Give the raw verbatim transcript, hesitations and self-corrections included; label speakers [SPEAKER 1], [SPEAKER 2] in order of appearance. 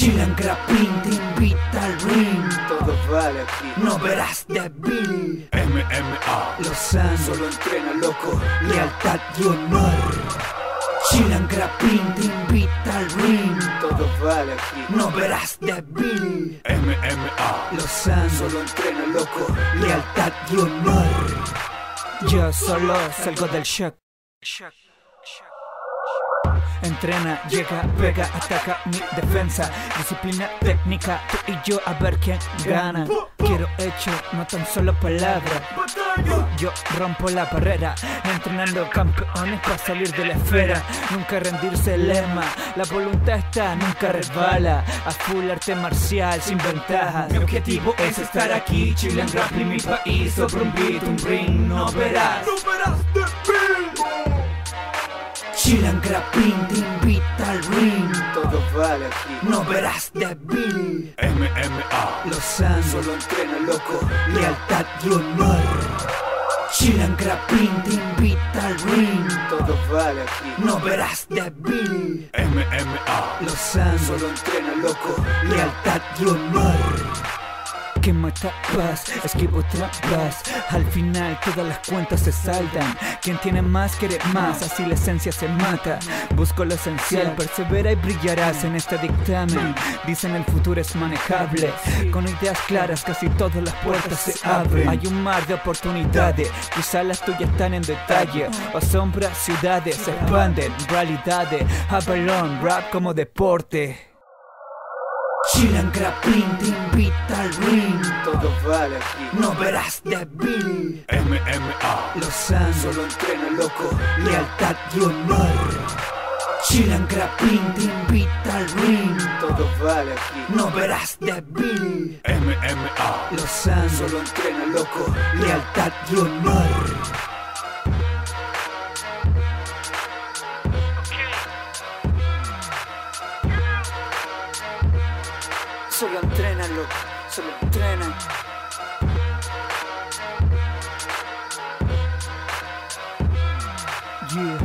[SPEAKER 1] Chilan Grappin te invita al ring.
[SPEAKER 2] Todo vale aquí.
[SPEAKER 1] No verás débil.
[SPEAKER 3] M M A
[SPEAKER 1] Lozano
[SPEAKER 2] Solo entrena loco.
[SPEAKER 1] lealtad y honor. Chilan Grappin te invita al ring.
[SPEAKER 2] Todo vale aquí.
[SPEAKER 1] No verás débil.
[SPEAKER 3] M M A
[SPEAKER 1] Lozano
[SPEAKER 2] Solo entrena loco.
[SPEAKER 1] lealtad y honor. Yo solo salgo del shock. Entrena, llega, pega, ataca mi defensa. Disciplina técnica, tú y yo a ver quién gana. Quiero hecho, no tan solo palabras. Yo rompo la barrera, entrenando campeones para salir de la esfera. Nunca rendirse el lema, la voluntad está, nunca resbala. A full arte marcial, sin ventajas. Mi objetivo es estar aquí, Chilan Grappin, mi país. Sobre un beat, un ring, no verás. Chilan Grappin te invita al ring.
[SPEAKER 2] Todo vale aquí.
[SPEAKER 1] No verás débil.
[SPEAKER 3] M M A
[SPEAKER 1] Lozano
[SPEAKER 2] Solo entrena loco.
[SPEAKER 1] lealtad y honor. Chilan Grappin te invita al ring.
[SPEAKER 2] Todo vale aquí.
[SPEAKER 1] No verás débil.
[SPEAKER 3] M M A
[SPEAKER 1] Lozano
[SPEAKER 2] Solo entrena loco.
[SPEAKER 1] lealtad y honor. Que matabas, esquivo trampas. Al final todas las cuentas se saldan. Quien tiene más quiere más, así la esencia se mata. Busco lo esencial, persevera y brillarás en este dictamen. Dicen el futuro es manejable. Con ideas claras casi todas las puertas se abren. Hay un mar de oportunidades, quizás las tuyas están en detalle. Asombra ciudades, se expanden realidades. A balón, rap como deporte. Chilan Grappin te invita al ring.
[SPEAKER 2] Todo vale aquí.
[SPEAKER 1] No verás débil.
[SPEAKER 3] M M A
[SPEAKER 1] Lozano
[SPEAKER 2] Solo entrena loco.
[SPEAKER 1] lealtad y honor. Chilan Grappin te invita al ring.
[SPEAKER 2] Todo vale aquí.
[SPEAKER 1] No verás débil.
[SPEAKER 3] M M A
[SPEAKER 1] Lozano
[SPEAKER 2] Solo entrena loco.
[SPEAKER 1] lealtad y honor. Solo entrénalo, solo entrena. Yeah.